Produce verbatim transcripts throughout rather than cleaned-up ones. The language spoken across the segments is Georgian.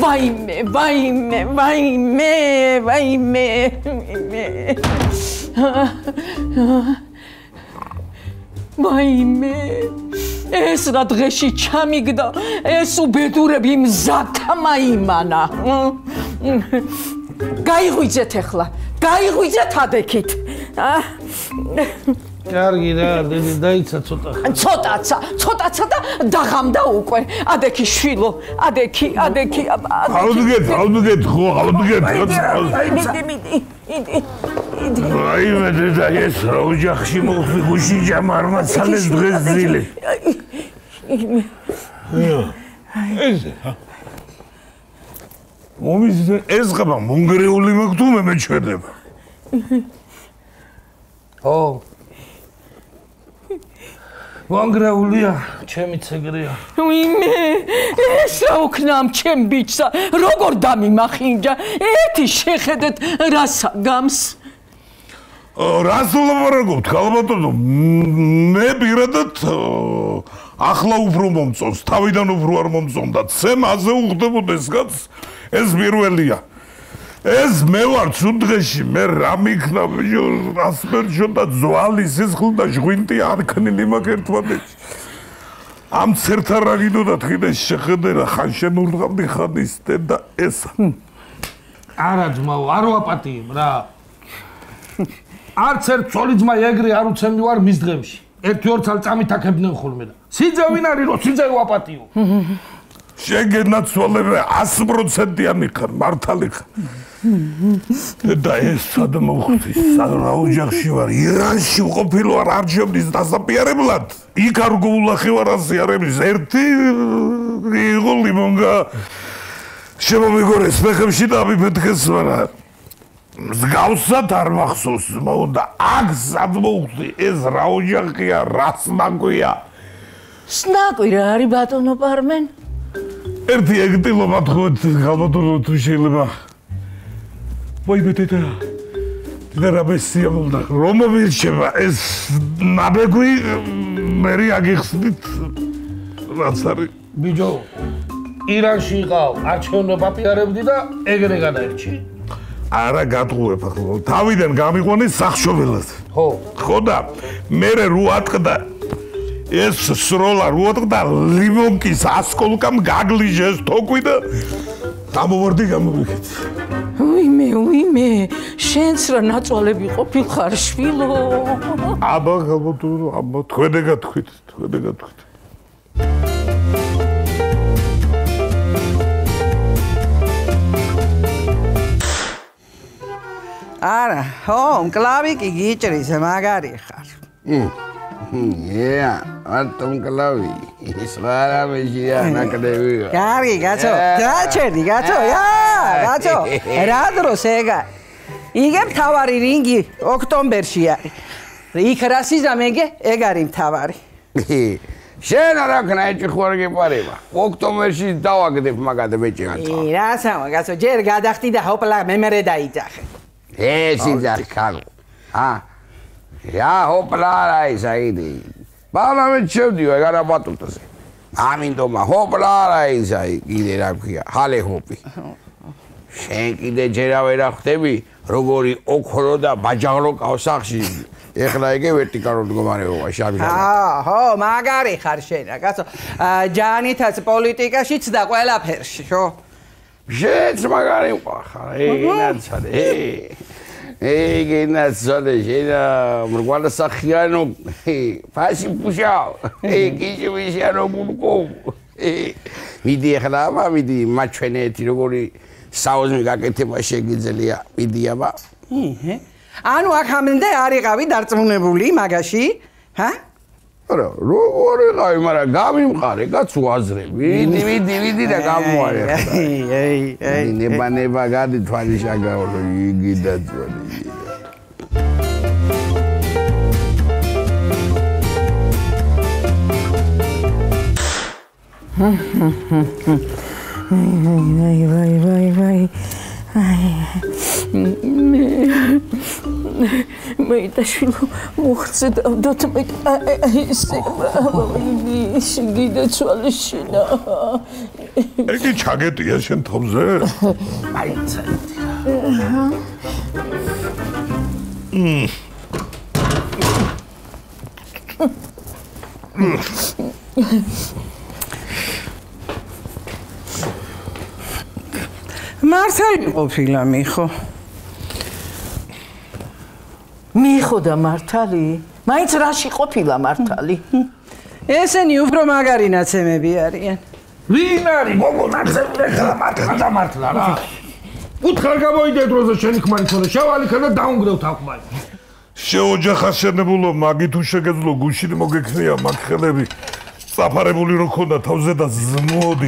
ვაიმე, ვაიმე, ვაიმე, ვაიმე. ვაიმე. ეს რა დღეში ჩამიგდა, ეს უბედურები მზათა მაიმანა. გაიღვიძეთ ახლა, გაიღვიძეთ ადექით. კარგი რა, დედი დაიცა ცოტა. ცოტაცა, ცოტაცა და დაღამდა უკვე. ადექი შვილო, ადექი, ადექი. ავდგეთ, ავდგეთ ხო, ავდგეთ. მიდი, მიდი, მიდი. აი მე და ეს რა ოჯახში მოხდი გუში ჯამარმაცალეს დღეს ძილი. ეს მომის ეს ხება მონგრეული მოგდუმე მეჩვედება. ო მონგრეულია, ჩემი ცეგრია. ვინმე, ეს რა უქნამ ჩემ ბიჭსა, როგორ დამიმახინჯა, ერთი შეხედეთ რას გამს. რას ვლაპარაკობთ, ქალბატონო, მე პირადად ახლა უფრო მომწონს, თავიდან უფრო არ მომწონდა, ცემაზე უხდებოდეს კაც, ეს პირველია. ეს მე ვარ ცუდ დღეში, მე რა მიქნა, ასპერჩო და ძვალი სისხლი და ჟღვინტი არქნილი მაქვს ერთმანეთში. ამ ცერთა რა გიდოდა თქვენ შეხედე რა ხან შემურღავდი ხან ის და ეს. არა ძმაო, არ ვაპატიებ რა. არც ერთ ცოლი ძმა ეგრე არ უცემდი ვარ მის დღემში. ერთი ორ წალ წამით აქებდნენ ხოლმე და. სიძე ვინ არის რომ სიძე ვაპატიო. შეგენაცვალე ას პროცენტიანი ხარ, მართალი ხარ. და ეს სად მოხდი? რა ოჯახში ვარ? ირანში ვყოფილ ვარ არჩევნის დასაპირებლად. იქ არ გულახი ვარ ასიარების ერთი იყო ლიმონგა. შემომიგორეს ფეხებში და მიფეთქეს ვარა. მსგავსად არ მახსოვს მოდა აქ სად მოხდი? ეს რა ოჯახია, რა სნაგვია? სნაგვი რა არის ბატონო პარმენ? ერთი ეგტილო მათხოვეთ ხალბატონო თუ შეიძლება. ვაიბეთეთა და რა მესიამოვნდა რომ მოვირჩება ეს ნაბეგვი მერი აგიხსნით რაც არის ბიჭო ირანში იყავ არჩევნო პაპიარებდი და ეგრე გადაერჩი არა გატყუებ ახლა თავიდან გამიყვანე სახშობელად ხო ხო და მერე რო ატყდა ეს სროლა რო ატყდა ლიმონკის ასკოლკამ გაგლიჟეს თოკვი და გამოვარდი გამოვიქეთ ვიმე ვიმე შენც რა ნაწვალები ყოფილ ხარ შვილო აბა გამოდურო აბა თქვენე გათქვით თქვენე გათქვით არა ხო მკლავი კი გიჭრის მაგარი ხარ ია არტომ მკლავი ის რა მეშია ნაკდები კარგი გაცო დაჩერდი გაცო ია გაცო რა დროს ეგა იგებ თავარი რინგი ოქტომბერში არის იქ რა სიზამეგე ეგ არის თავარი შენ არა ქნა ეჭი ხوار გეპარება ოქტომბერში დავაგდებ მაგადე მეჭი გაწვა რა სამა გაცო ჯერ გადახტი და ჰოპლა მემერე დაიძახე ეს იძახ ხალ ა Ja, hopla, Saidi. Bala me chevdi, I got a bottle to say. Amindoma, hopla, Sai, either up here, Hale Hopi. Shanky de Jeravera Tebi, Rogori, Okoroda, Bajalok, or Saxi. If I gave it to Caro Gomario, I shall be. Ah, oh, Magari Harshen. I got so Janet has a politica, she's the well up here, sure. Shit's Magari. Hey. Hey, que nação de China, Murguala Sachiano, faz puxar, que se me chama Murgo. Me diga lá, me diga, machinete, Rogori, South Migakete, Mashegizelia, me diga, va. Anu akamende arigavi dartmunebuli magashi, ha? Ora, Rogori, I maragami, Harega, Swazre, we divide divide the Gamoy. Hey, hey, never, never got the Twanishaga or you get that. Vai, vai, vai, vai, vai. მე იტაშვილო მოხცე დავდოთ მე ესე შეგიდეცვალე შენა იგი ჩაგეტია შენ თომზე? მაინც მართალი ყოფილა მიხო მიხო და მართალი? მაინც რაში ყოფილა მართალი? ესენი უფრო მაგარი ნაცემები არიან ვინ არის გოგო ნაცემები ხლა მართლა და მართლა რა უთხარ გამოიდე დროზე შენი ქმარი თორე შავალი ქა და დაუნგრევ თაყვმალი შეოჯახაშენებულო მაგი თუ შეგეძლო გუშინი მოგექნია მაგ ხელები საფარებული რო ქონდა თავზე და ზმოდი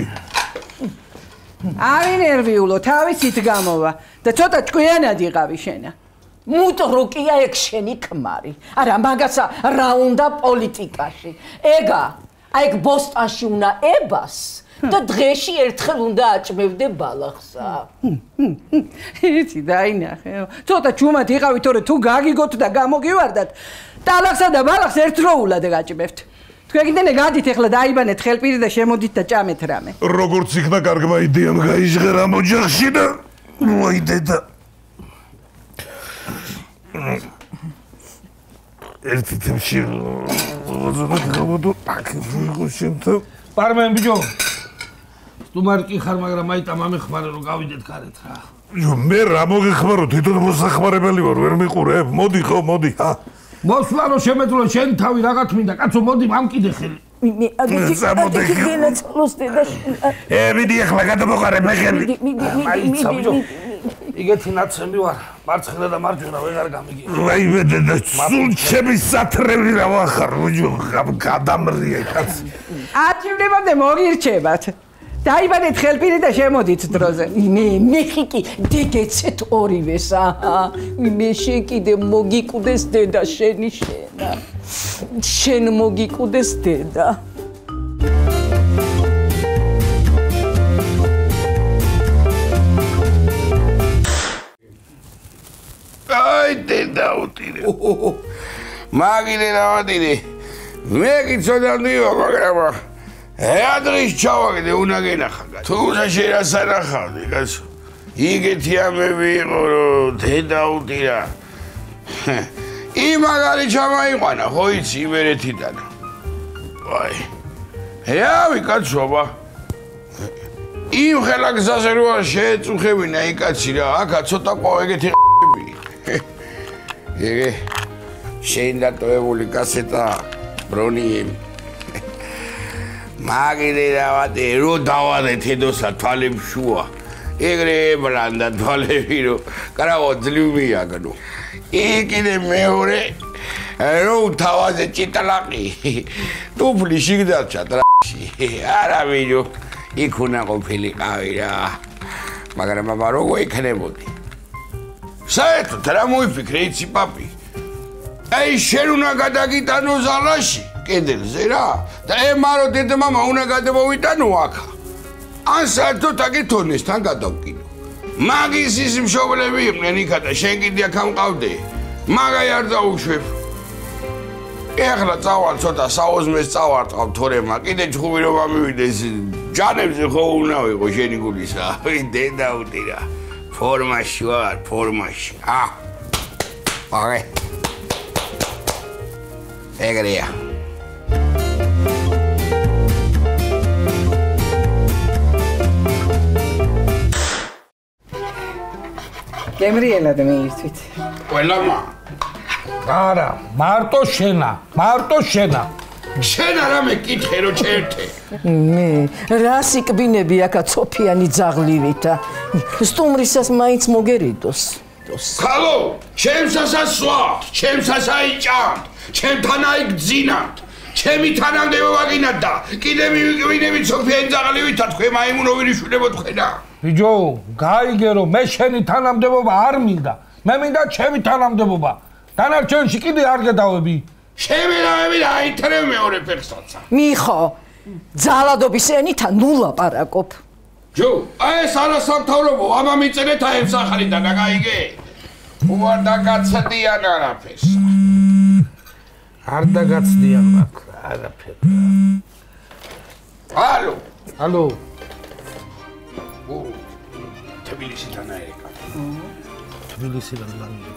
არი ნერვიულო თავისით გამოვა და ცოტა ჭკვიანად იყავი შენა მუტრუკია ეგ შენი ქმარი არა მაგაცა რა უნდა პოლიტიკაში ეგა აი ეგ ბოსტანში უნდა ებას და დღეში ერთხელ უნდა აჭმევდე ბალახსა იცი დაინახე ცოტა ჩუმად იყავი თორე თუ გაგიგოთ და გამოგივარდათ ტალახსა და ბალახს ერთდროულად გაჭმევთ თქვენ კიდე გადით ახლა დაიბანეთ ხელპირი და შემოდით და ჭამეთ რამე როგორც იქნა კარგმა იდეამ გაიჟღერა მოჯახში და მოიდედა ერთი თემში ვაზრად გამოდო აქ ვიღუშენთო პარმენ ბიჭო სტუმარი ხარ მაგრამ მაიტა მამეხმარე რომ გავიდეთ გარეთ რა იო მე რა მოგეხმარო თვითონ მოსახმარებელი ვარ ვერ მიყურებ მოდი ხო მოდი ჰა მოსვლა რომ შემეძლო შენ თავი რაღაც მინდა კაცო მოდი მამკიდე ხელი მე აგეთი გენაცლოს დედა ე მიდი ახლა გადამოყარე მე ხელი მაიცა ბიჭო იგეთი ნაცემი ვარ მარცხენა და მარჯვენა ვეღარ გამიგი აი მე და სულ ჩემი სათრევი რა ვახარ ბიჭო გადამრია კაცი ათივნებამდე მოგირჩებათ დაიბანეთ ხელპირი და შემოდით დროზე მე მე ხიკი დეგეცეთ ორივეს აჰა მე შეკიდე მოგიკუდეს დედა შენი შენა შენ მოგიკუდეს დედა აი დედა უტირე მაგინე რავადინე მე გიწოდანდიო მაგრამ ეადრის ჩავაგდე უნდა გენახა თუ უნდა შერასანახავდი კაცო იგეთი ამები იყო რომ დედა უტირა იმაგარი ჩამაიყვანა ხო იცი იმერეთიდან აი ეავი კაცობა იმ ხელაგზაზე როა შეეწუხებინა იქ კაცი რა აქა ცოტა ყო ეგეთი ეგე შენ დატოვებული კასეტა ბრონიემ მაგინე რავატე რო დავადეთ ედოსა თვალებს შუა ეგრე ბრანდა თვალები რო კარაო ძლივიაგნო იქინე მეორე რო თავაზე ჭიტალაკი ტუფლი შიგდაჩა ტრაში არა ვიჯო იქ უნდა ყოფილიყავი რა მაგრამ აბა როგორ იქნებოდი საერთოდ რა მოიფიქრე იცი პაპი აი შენ უნდა გადაგიტანო ზალაში კედელზე რა და ემარო დედმამა უნდა გადმოვიტანო აქა ან საერთოდ აკეთონესთან გადავკინო მაგის ის მშობლები იყვნენ იქა და შენ კიდე აქ ამყავდე მაგაი არ დაუშვებ ეხლა წავალ ცოტა საოზმეს წავარტყავ თორემა კიდე ჩხუბი რომ ამივიდეს ჯანებზე ხო უნდა ვიყო შენი გულისა დედა უტირა ფორმაში ვარ ფორმაში ა აგე ეგრეა გემრიელა და მეირთვით ყველამა არა მარტო შენა მარტო შენა შენ არა მე კითხე რომ ჩერთე მე რას იკბინები აქა ცოფიანი ძაღლივითა სტუმრისას მაინც მოგერიდოს ხალო ჩემსასაც სვავთ ჩემსას აიჭამთ ჩემთან აიგძინათ ჩემი თანამდებობა გინათ და კიდე მივიკვინებით ცოფიანი ძაღლივითა თქვენ მაიმუნოვი შვილებო თქვენა ბიჭო გაიგე რომ მე შენი თანამდებობა არ მინდა მე მინდა ჩემი თანამდებობა დანარჩენში კიდე არ გადავები ჩემი რამები დაინტერესებს მეორე ფეხსაცა მიხო ძალადობის ენითა ნუ ლაპარაკობ ჯო, აი ეს არასამთავრობო, ამა მიწერეთ აი ეს ახალიდან და გაიგე. უარ დაგაცდიან არაფერს. არ დაგაცდიან მაგ არაფერს. ალო. ალო. ო, თბილისიდან აერეკა. თბილისიდან ლანდები.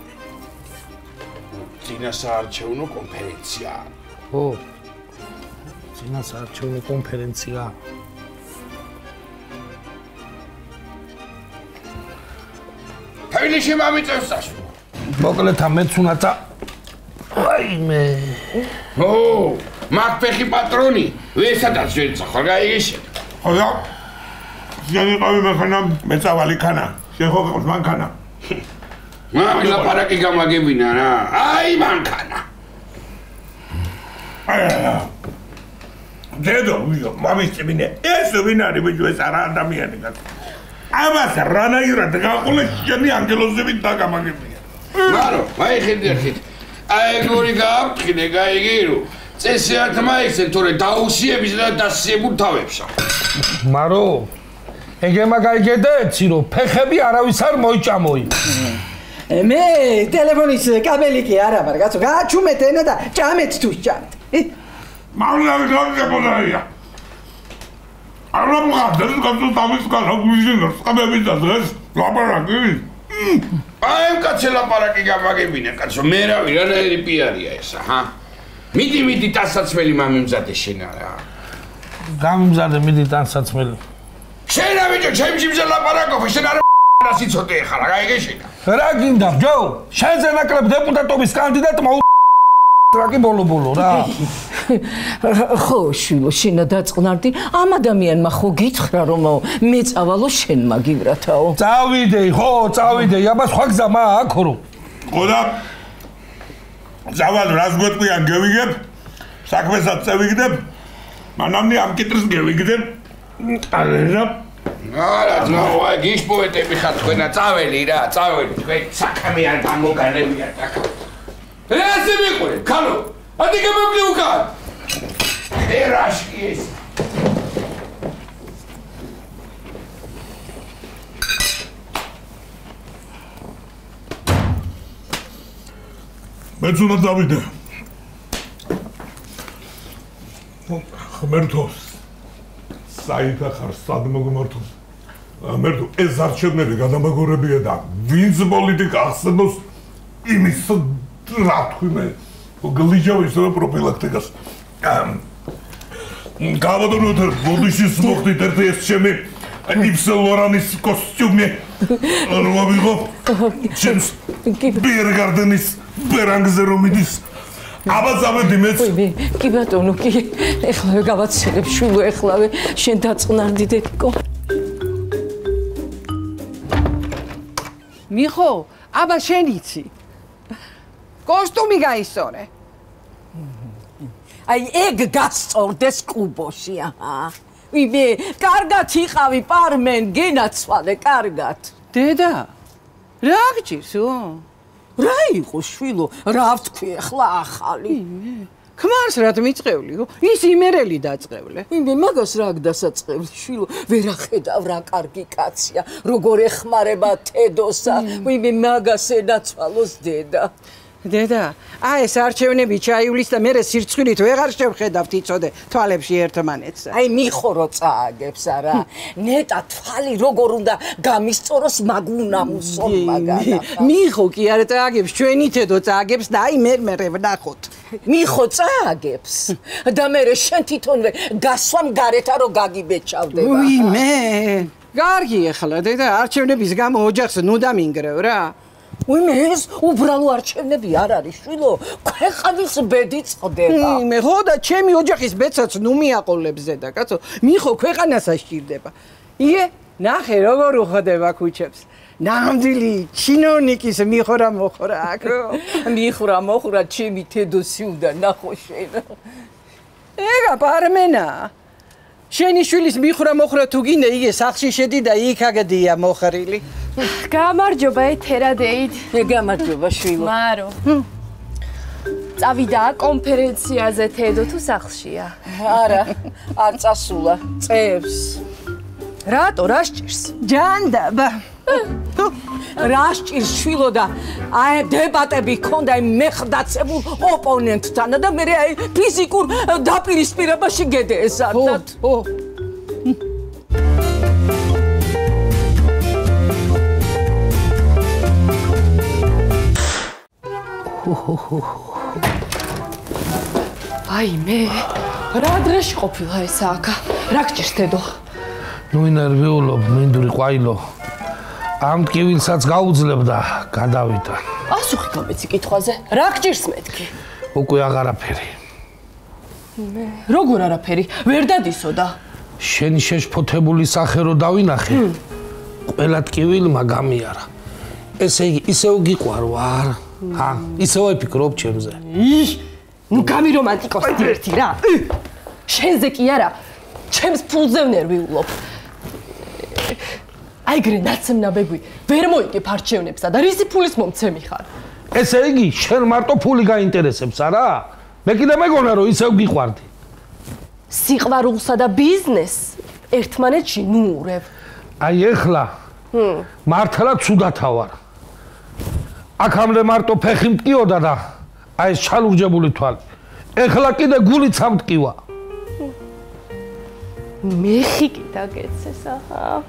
წინასაარჩევნო კონფერენცია. ო. წინასაარჩევნო კონფერენცია. თბილისში მომიწევს საშუალო. მოკლედ ამეც უნაცა. ვაიმე. ო, მაგფეხი პატრონი, ვესადაც ვერცა, ხო გაიგეში? ხოდა შენი ყავი მეხანა მეწავალი ქანა შეხო ყავს მანქანა მაგ ლაპარაკი გამაგებინა რა აი მანქანა დედო ვიო მამისწმინე ეს ვინ არის ბიჭო ეს არა ადამიანი გა ამას რანაირად გაყოლე შენი ანგელოზები დაგამაგებია მარო აი ხედი ხით აი გორი გააფრთხილე გაიგირო წესიათ მაიქცე თორე დაუსიების და დასიებულ თავებსა მარო ეგემა გაიგედე ცირო ფეხები არავის არ მოიჭამოი მე ტელეფონის კაბელი კი არა მაგრამ კაცო გააჩუმეთ ენა და ჭამეთ თუ ჭამთ მავლავი გამგებოდაია არა მოგდეს კაცო თავის განაგვიჟინოს ყბები და დღეს ლაპარაკი აი კაცო ლაპარაკი გამაგებინა კაცო მე რავი რანაირი პიარია ესა ჰა მიდი მიდი ტანსაცმელი მამიმზადე შენ არა გამიმზადე მიდი ტანსაცმელი შენ რა ბიჭო ჩემში მზე ლაპარაკობ შენ არა რა სიცოცხლე ხარ გაიგე შენ რა გინდა ჯო შენზე ნაკლებ დეპუტატობის კანდიდატმა ტრაკი ბოლო-ბოლო რა ხო შვილო შენა დაწყნარდი ამ ადამიანმა ხო გითხრა რომ მეწავალო შენ მაგივრათაო წავიდე ხო წავიდე აბა სხვა გზა მაქვს ხო ხოდა ზავალ რას გვეტყვიან გევიგებ საქმესაც წევიგდებ მანამდე ამ კიტრს გევიგდებ არა არა ძმა ვაი გიშპოეტები ხარ თქვენა წაველი რა წაველი თქვენ საქმე არ გამოგანებია და რა ესე მიყურე ქალო ადი გამომდი უკან ერაშკი ეს მეც უნდა დავიდე ხმერთო საითა ხარ სად მოგმართო მერთო ეს არჩევნები გადამაგორებია და ვინც პოლიტიკა ახსენოს იმის რა თქვი მე გლიჯავის პროფილაქტიკას გავადონოთ ბოდიშის მოხდით ერთი ეს ჩემი იფსელ ლორანის კოსტიუმი რა ვიღო ჩემს ბიერგარდენის ბერანგზე რომ მიდის აბა ზამედი მეც კი ბატონო კი ეხლა გავაცელებ შულო ეხლავე შენ დაწყნარდი დედიკო მიხო აბა შენ იცი კოსტუმი გაისწორე აი ეგ გასწორდეს კუბოში აჰა ვიმე კარგად იყავი პარმენ გენაცვალე კარგად დედა რა გჭირსო რა იყო შვილო რა ვთქვი ახლა ახალი ქმარს რა მიწყევლიო ის იმერელი დაწყევლე ვიმე მაგას რა გდასაწყევი შვილო ვერ ახედავ რა კარგი კაცია როგორ ეხმარება თედოსა ვიმე მაგას ენაცვალოს დედა დედა აი ეს არჩევნები ჩაივლის და მე სირცხვილით ვეღარ შევხედავთ იცოდე თვალებში ერთმანეთს აი მიხორო წააგებს არა ნეტა თვალი როგორ უნდა გამისწოროს მაგუნამუსო მაგადა მიხო კი არა წააგებს ჩვენი თედო წააგებს და აი მე მე ვნახოთ მიხო წააგებს და მე შენ თვითონვე გასვამ გარეთა რო გაგიბეჭავდება უი მე კარგი ახლა დედა არჩევნების გამო ოჯახს ნუ დამინგრევ რა ვიმე ეს უბრალო არჩევნები არ არის შვილო ქვეყნის ბედი წდება მე ხო და ჩემი ოჯახის ბედსაც ნუ მიაყოლებს ზედა კაცო მიხო ქვეყანას აშკირდება იგე ნახე როგორ უხდება ქუჩებს ნამდვილი ჩინოვნიკის მიხორა მოხორა აკრო მიხურა მოხურა ჩემი თედოსი უნდა ნახო შენ ეგა პარმენა შენი შვილის მიხურა მოხურა თუ გინდა იგე სახლში შედი და იქ აგდია მოხრილი გამარჯობა ეთერადეით გამარჯობა შვილო მარო წავიდა კონფერენციაზე თედო თუ სახლშია არა არ წასულა წევს რატო რა სჭირს? ჯანდაბა. რა სჭირს შვილო და აი დებატები ჰქონდა იმ მეხდაცებულ ოპონენტთან და მე აი ფიზიკურ დაპირისპირებაში გედეესადათ. ო. აი მე რა დღეში ყოფილა ეს აკა? რა გჭირს დედო? ნუ ინერვიულობ, მინდური ყვაილო. ამ ტკივილსაც გაუძლებდა, გადავიდა. ასუხი გამეცი კითხვაზე. რა გჭირს მეთქი? უკვე აღარაფერი. მე როგორ არაფერი? ვერ დადისოდა. შენი შეშფოთებული სახე რო დავინახე. ყველა ტკივილმა გამიარა. ესე იგი, ისევ გიყვარ ვარ? ჰა, ისევ ვიფიქრობ ჩემზე. ი, ნუ გამი რომანტიკოსი ერთი რა. შენზე კი არა, ჩემს ფულზე ვნერვიულობ. აიგრე ნაცემნაბეგვი, ვერ მოიგებ არჩევნებსა და რისი ფულის მომცემი ხარ? ესე იგი, შენ მარტო ფული გაინტერესებს, არა? მე კიდე მეგონა რომ ისევ გიყვარდი. სიყვარულსა და ბიზნესს ერთმანეთში ნუურებ. აი ეხლა მართლა ცუდათა ვარ. აქამდე მარტო ფეხი მტკიოდა და აი ეს ჩალურჯებული თვალი. ეხლა კიდე გულიც ამტკივა. მეხი კი დაგეცეს აჰა.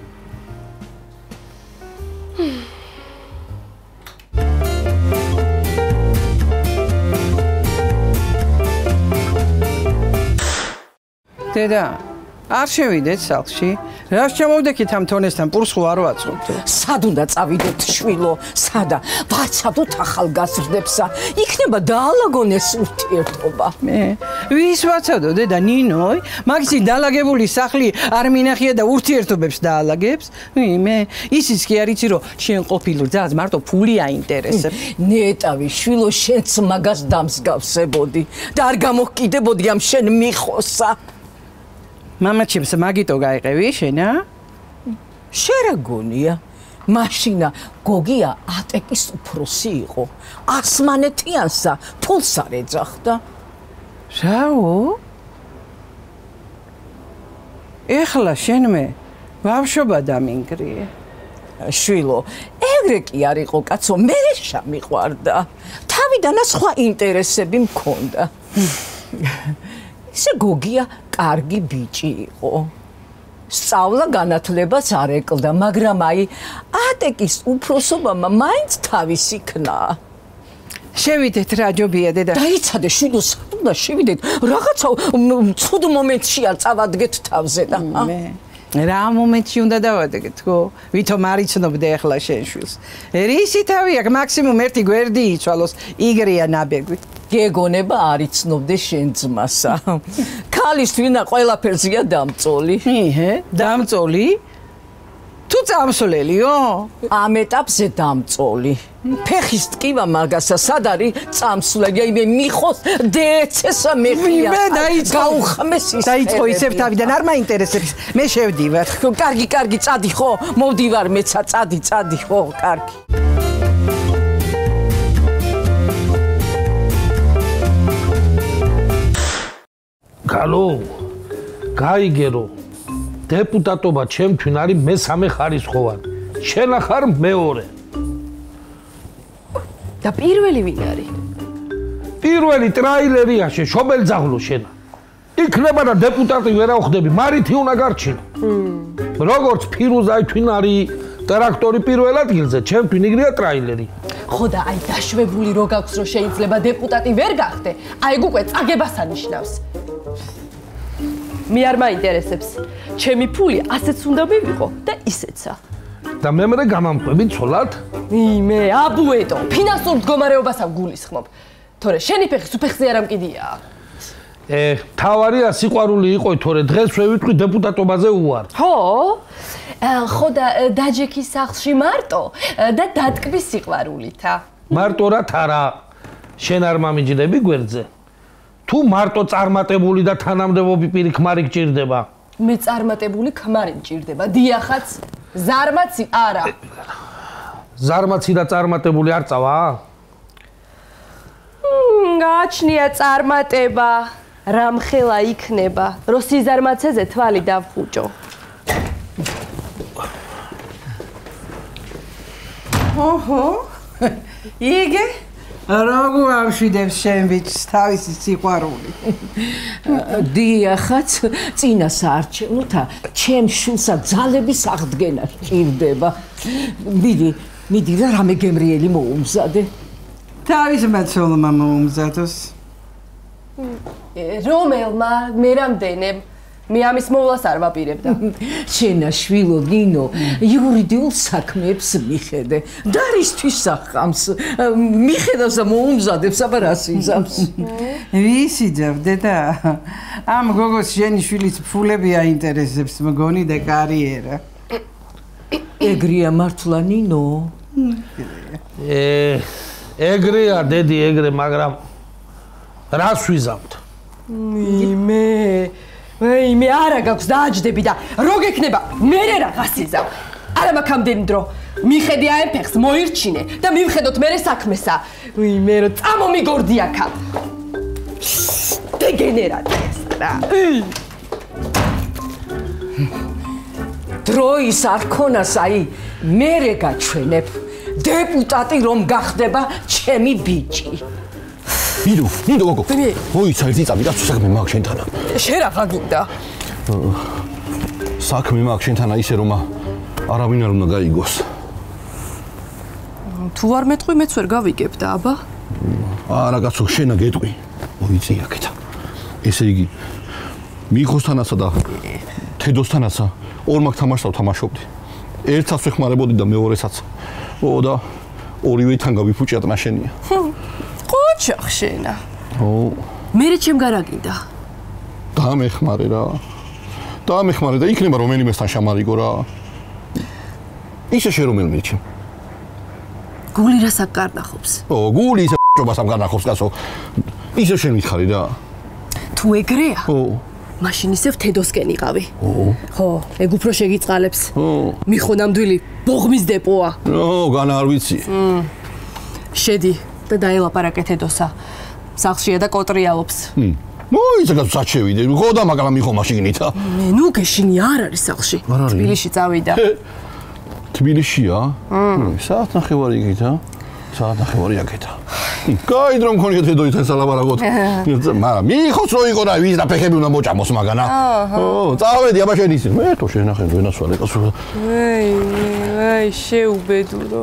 დედა, არ შევიდეთ სახლში. რა შემოვდექით ამ თონესთან პურს ხო არ ვაწყობთ? სად უნდა წავიდეთ შვილო? სადა? ვაცადოთ ახალგაზრდებსა. იქნება დაალაგონ ეს ურთიერთობა. მე ვის ვაცადო დედა ნინოი? მაგისი დაალაგებული სახლი არ მინახია და ურთიერთობებს დაალაგებს? მე ისიც კი არ იცი რომ შენ ყოფილ ძაც მარტო ფული აინტერესებს. ნეტავი შვილო შენც მაგას დამსგავსებოდი და არ გამოგკიდებოდი ამ შენ მიხოსა. მამაჩემს მაგიტო გაიყევი შენა? შენ რა გონია? მაშინა გოგია ატეკის უფროსი იყო. ასმანეთიანსა ფულს არ ეძახდა. რაო? ეხლა შენმე ბავშვობა დამინგრიე. შვილო, ეგრე კი არ იყო კაცო, მე შემიყვარდა. თავიდანაც სხვა ინტერესები მქონდა. ისე გოგია კარგი ბიჭი იყო. სწავლა განათლებას არ ეკლდა, მაგრამ აი ატეკის უფროსობამ მაინც თავისი ქნა. შევიდეთ რა ჯობია დედა. დაიცადე შვილო, სად უნდა შევიდეთ? რაღაცა ცუდ მომენტში არ წავადგეთ თავზე და მე რა მომენტში უნდა დავადგეთ ხო? ვითომ არ იცნობდე ახლა შენ შვილს. რისი თავი აქვს, მაქსიმუმ ერთი გვერდი იცვალოს, იგრია ნაბეგვი. გეგონება არ იცნობდე შენ ძმასა. ქალის თვითონ ყველაფერზეა დამწოლი. იჰე, დამწოლი? თუ წამსვლელიო? ამ ეტაპზე დამწოლი. ფეხის ტკივა მაგასა სად არის წამსვლელი? აი მე მიხოს დეეცესა მეხია. მე დაიწყო. გაუხმეს ის. დაიწყო ისევ თავიდან არ მაინტერესებს. მე შევდივარ. კარგი, კარგი, წადი ხო? მოვდივარ მეცა, წადი, წადი ხო, კარგი. გალო, გაიგერო. დეპუტატობა ჩემთვის არის მესამე ხარისხოვანი. შენ ახარ მეორე. და პირველი ვინ არის? პირველი ტრაილერია შენ, შობელძაღლო შენ. იქნება და დეპუტატი ვერა ხდები, მარითი უნდა გარჩინო. როგორც ფირუზაი თვინ არის ტრაქტორი პირველ ადგილზე, ჩემთვის იგრია ტრაილერი. ხო და აი დაშვებული რო გაქვს რომ შეიძლება დეპუტატი ვერ გახდე, აი უკვე წაგებას ანიშნავს. მე არ მაინტერესებს. ჩემი ფული ასეც უნდა მივიღო და ისეცა. და მე მე გამამყვები ცოლად? იმე, აბუეტო, ფინანსურ მდგომარეობას ამ გულისხმობ. თორე შენი ფეხი სუფეხზე არ ამკიდია. ე, თავარია სიყვარული იყო, თორე დღეს ვევიტყვი დეპუტატობაზე უარ. ხო? ხო და დაჯექის სახლში მარტო და დატკბის სიყვარულითა. მარტო რა თარა? შენ არ მომიჯნები გვერდზე? თუ მარტო წარმატებული და თანამდებობი პირი ქმარი გჭირდება? მე წარმატებული ქმარი მჭირდება, დიახაც, ზარმაცი არა. ზარმაცი და წარმატებული არ წავა? გააჩნია წარმატება, რამხელა იქნება, რო სიზარმაცეზე თვალი დავხუჭო. ოჰო. იგე როგორ ამშვიდებს შენ ბიჭს თავისი სიყვარული. დიახაც წინა საარჩევნოთა ჩემ შულსა ძალების აღდგენა სჭირდება. მიდი, მიდი რა რამე გემრიელი მოუმზადე. თავის მაცოლმა მოუმზადოს. რომელმა მე რამდენემ მე ამის მოვლას არ ვაპირებდა. შენა შვილო ნინო იურიდიულ საქმეებს მიხედე. დარისთვის სახამს მიხედავს და მოუმზადებს აბა რას იზამს. ვისიძავ დედა ამ გოგოს შენი შვილის ფულები აინტერესებს მგონი და კარიერა. ეგრეა მართლა ნინო? ე ეგრეა დედი ეგრე მაგრამ რას ვიზამთ? მე აი მე არა გაქვს დააჯდები და რო გექნება მე რაღაც იზამ. არა მაქვს ამდენი დრო. მიხედი აი ფეხს მოირჩინე და მივხედოთ მე საქმესა. უი მე რო წამომიგორდი აქა. დეგენერატეს რა. დროის არ ქონას აი მერე გაჩვენებ. დეპუტატი რომ გახდება ჩემი ბიჭი. მიდო, მიდო გოგო. მოიცა ერთი წამი და საქმე მაქვს შენთანა. შენ რა გაგინდა? საქმე მაქვს შენთანა ისე რომ არავინ არ უნდა გაიგოს. თუ არ მეტყვი მეც ვერ გავიგებ და აბა. არა კაცო, შენა გეტყვი. მოიწი აქეთა. ესე იგი მიხოსთანაცა და თედოსთანაცა ორმაგ თამაშს ვთამაშობდი. ერთსაც ვეხმარებოდი და მეორესაც. ო და ორივეთან გავიფუჭიათ ნაშენია. ყოჩა ხშენა. ო მე ჩემ გარაგინდა. დამეხმარე რა. დამეხმარე და იქნება რომელიმესთან შამარიგო რა. ისე შე რომელიმე ჩემ. გული რას აკარნახობს? ო გული ისე ჭობას ამ გარნახობს კაცო. ისე შენ მითხარი რა. თუ ეგრეა? ო მაშინ ისევ თედოსკენ იყავი. ო ხო, ეგ უფრო შეგიწყალებს. ო მიხო ნამდვილი ბოღმის დეპოა. ო განა არ ვიცი. შედი და დაელაპარაკე თედოსა. სახლშია და კოტრიალობს. მოიცა კაცო საჩევიდე. ხო და მაგრამ მიხო მაშინითა. მე ნუ გეშინი არ არის სახლში. თბილისში წავიდა. თბილისშია? საათ ნახევარი იქითა? საათ ნახევარი აქეთა. კაი დრო მქონია თედოითან სალაპარაკოთ. მაგრამ მიხოს რო იყო და ვის და ფეხები უნდა მოჭამოს მაგანა. ო, წავედი აბა შენ ისე. მე თო შენახე ვენასვალე კაცო. აი, აი შეუბედურო.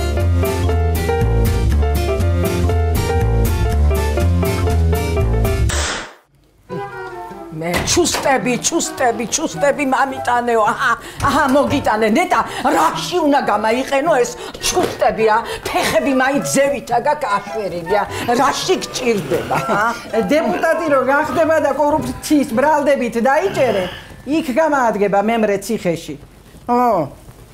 მე ჩუსტები, ჩუსტები, ჩუსტები მამიტანეო. აჰა, აჰა მოგიტანე. ნეტა რაში უნდა გამაიყენო ეს ჩუსტებია? ფეხები მაინც ზევითა გაკაშვერილია. რაში გჭირდება? დეპუტატი რო გახდება და კორუფციის ბრალდებით დაიჭერე, იქ გამაადგება მემრე ციხეში. ო.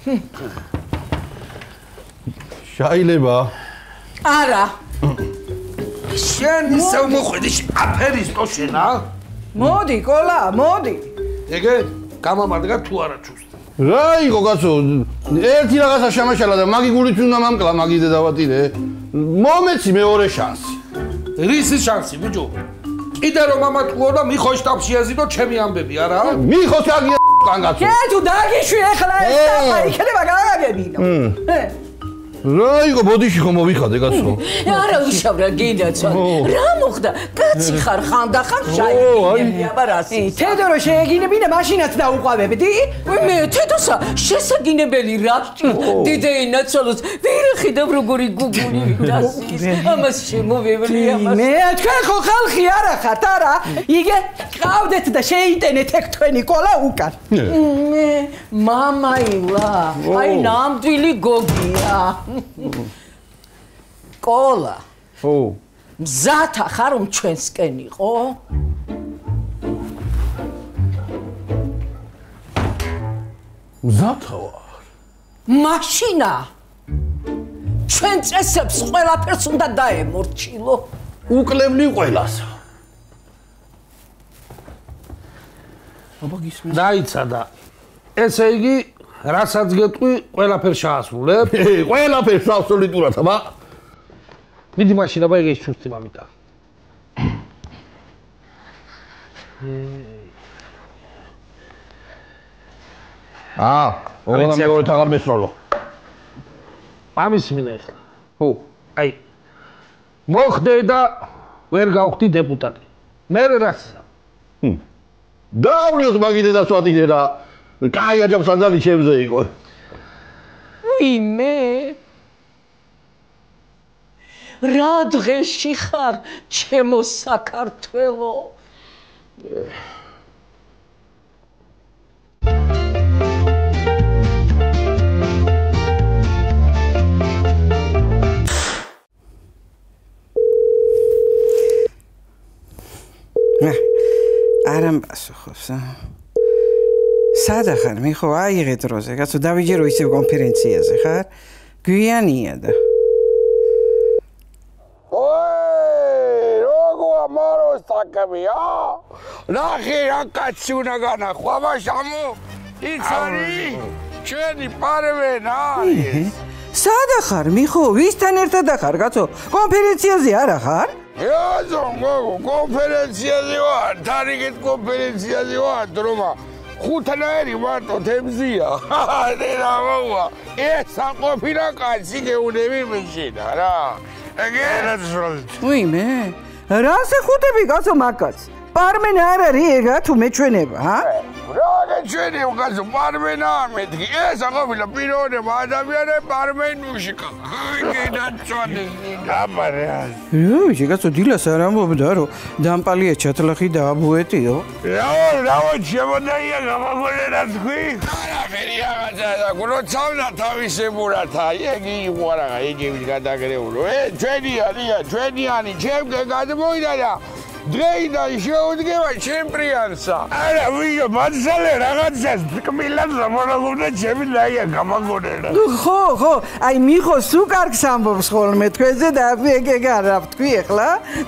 შეიძლება? არა. შენ ისე მოხვედი აფერისტო შენა? მოდი, კოლა, მოდი. ეგე გამამარდგა თუ არა ჩუსტი. რა იყო კაცო? ერთი რაღაცა შემაშალა და მაგი გულით უნდა მამკლა მაგი დედავატირე. მომეცი მეორე შანსი. რისი შანსი ბიჭო? კიდე რომ მამა თქო და მიხო შტაბში ეზიდო ჩემი ამბები არა? მიხოს კაგია კანგაცო. კე თუ დაგიშვი ახლა ეს და იქნება გააგებინო. რა იყო ბოდიში ხომ მოვიხადე კაცო? არა უშავრა გინდაცა. რა მოხდა? კაცი ხარ ხანდახან შაიგინები აბა რას? თედორო შეეგინებინა მაშინაც დაუყვავებდი? მე თედოსა შესაგინებელი რა დიდეინაცოლოს ვერახიდავ როგორი გუგული ვიდასის ამას შემოვევლი ამას მე თქვენ ხო ხალხი არა ხართ არა? იგე ყავდეთ და შეიტენეთ ეგ თქვენი კოლა უკან. მე მამაილა აი ნამდვილი გოგია. კოლა. ო. მზათა ხარ რომ ჩვენსკენ იყო? მზათა ვარ. მაშინა. ჩვენ წესებს ყველაფერს უნდა დაემორჩილო. უკლებლი ყველას. აბა გისმის. დაიცა და ესე იგი რასაც გეტყვი ყველაფერს შეასრულებ? ყველაფერს აბსოლუტურად აბა. მიდი მაშინ აბა ეგეის ჩუსტი მამიტა. აა, ოღონდ მეორე თაღარ მესროლო. ამისმინე ახლა. ხო. აი მოხდე და ვერ გავხდი დეპუტატი. მე რას? ჰმ. დავრიოს მაგიდე და სვატიდე და კაი აჯამს ანძალი ჩემზე იყო. ვინმე? რა დღეში ხარ, ჩემო საქართველო? არამ პასუხობს. სადა ხარ? მიხო, აიღე დროზე. კაცო, დავიჯერო ისევ კონფერენციაზე, ხარ? გვიანია და. ოი, როგორ მაროს საკებია? ნახე რა კაცი უნდა განახვა, მაშამო. ის არის ჩვენი პარვენა. სადა ხარ? მიხო, ვისთან ერთად ხარ, კაცო? კონფერენციაზე არა ხარ? იაზო, გოგო, კონფერენციაზე ვარ, თარიგეთ კონფერენციაზე ვარ, დრომა. ხუთნაირი მარტო თემზია. მე რა მოვა. ეს აყოფინა კაცი გეუნები მეშინა რა. ეგერაც როლით. უიმე, რა შეხუტები კაცო მაგაც? პარმენა არ არის ეგა თუ მეჩვენება, ჰა? რა გეჩვენებ კაცო, პარმენა არ მეთქი. ეს აყოფინა პიროვნება ადამიანები პარმენუშიკა. გენაცვადი გამარეს. იუ, კაცო დილას არ ამბობდა რომ დამპალია ჩათლახი და აბუეტიო. რა რა შემოდაია გამაგონერა თქვი? არა, ფერი რაღაცა და გულოცავდა თავისებურად, აი ეგ იყო რა, იგივე გადაგრეულო. ე ჩვენიანია, ჩვენიანი, ჩემგე გადმოიდა და დღეიდან შეუდგება ჩემპრიანსა. არა, ვიღო, მაცალე რაღაცას თკმილად ამონაგობდა ჩემი დაია გამაგონერა. ხო, ხო, აი მიხო სულ კარგს ამბობს ხოლმე თქვენზე და ეგ ეგ არა თქვი ახლა.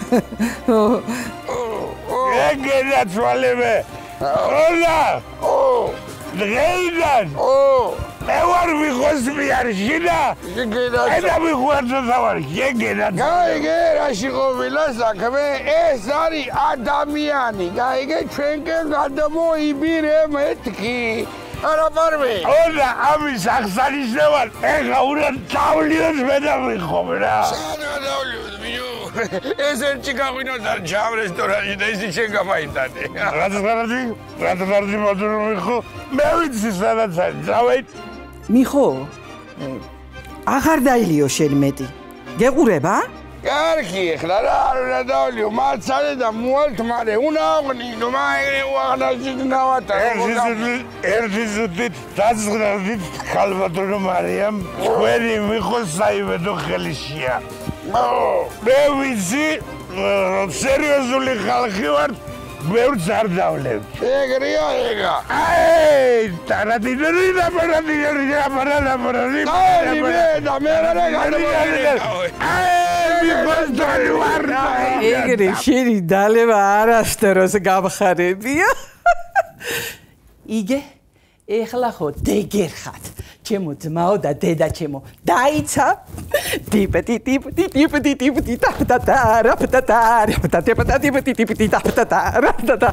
ეგენა თვალებე. ოლა. ო. დღეიდან. ო. მე ვარ მიხოს მიარში და ეგენა. ენა მიხოაძე დავარ, ეგენა. გაიგე, რაში ყოფილა საქმე? ეს არის ადამიანი. გაიგე, ჩვენკენ გადმოიბირე მეთქი. არა პარმე. ოლა, ამის აღსანიშნავად ეხა უნდა დავლიოს მე და მიხობ რა. სადა დავლიოს მიო. ეს ერთი გაღვინოს არ ჯამ რესტორანი და ისი შენ გამაიტანე. რაც გარდი? რაც გარდი მოდრო მიხო? მე ვიცი სადაც არის. დავით. მიხო, აღარ დაილიო შენ მეტი. გეყურება? კარგი, ახლა რა არ უნდა დავლიო, მაცალე და მოალთ მარე, უნდა აღნინო, მაერე უაღნაშით ნავატა. ერთი ზუდით დაზღრდით ხალბატონო მარიამ, თქვენი მიხოს საიმედო ხელიშია. მე ვიცი, სერიოზული ხალხი ვარ, ბევრს არ დავლებ. ეგრეა ეგა. აი, ტარადინერი და პარადინერი და პარადინერი. აი, მე და მე რა გადმოგვიდა. აი, მიხოს დავარ. ეგრე შენი დალევა არასდროს გამხარებია. იგე, ეხლა ხო დეგერ ხარ. ჩემო ძმაო და დედა ჩემო დაიცა ტიპტი ტიპტი ტიპტი ტიპტი ტატა რაპტატა რაპტატა ტიპტი ტიპტი ტატა რაპტატა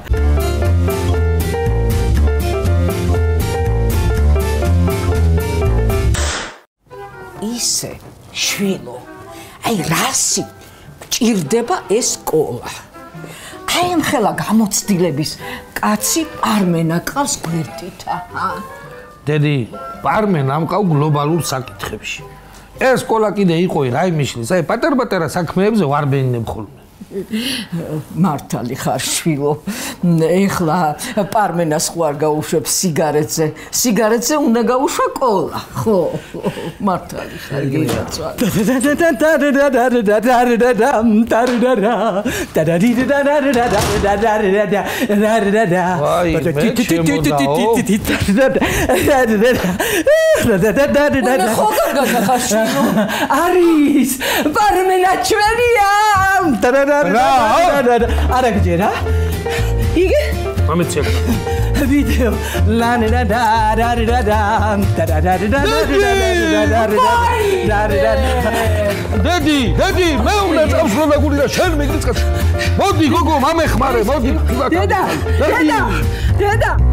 ისე შვილო აი რასი ჭირდება ეს სკოლა აი ამხელა გამოცდილების კაცი პარმენა ყავს გვერდით აჰა დედი, პარმენა ამყავ გლობალურ საკითხებში. ეს სკოლა კიდე იყო რაიმიშლის, აი პატარ-პატარა საქმეებზე ვარ ბენინებ ხოლმე. მართალი ხარ შვილო. ეხლა პარმენას ხო არ გაუშვებს სიგარეტზე. სიგარეტზე უნდა გაუშვა კოლა. ხო, მართალი ხარ გიაცვალე. არის პარმენა ჩვენია. არა გჯერა? იგე? მომეცია. ვიდეო ლანა და და და და და და დედი, დედი, მე უნდა წავშლო გული და შენ მიგრიც კაცი. მოდი გოგო, მამეხმარე, მოდი. დედა, დედა, დედა